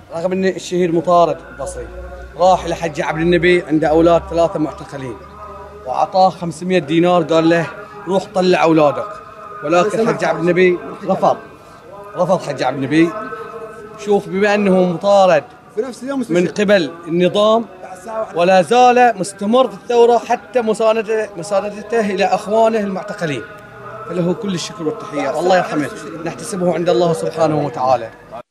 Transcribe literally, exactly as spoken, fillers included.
رغم ان الشهيد مطارد البصري راح لحج عبد النبي عنده اولاد ثلاثه معتقلين واعطاه خمسمئة دينار، قال له روح طلع اولادك، ولكن حج عبد النبي رفض رفض حج عبد النبي. شوف، بما انه مطارد من قبل النظام ولا زال مستمر في الثوره حتى مساندته مساندته الى اخوانه المعتقلين، فله كل الشكر والتحيه، الله يرحمه، نحتسبه عند الله سبحانه وتعالى.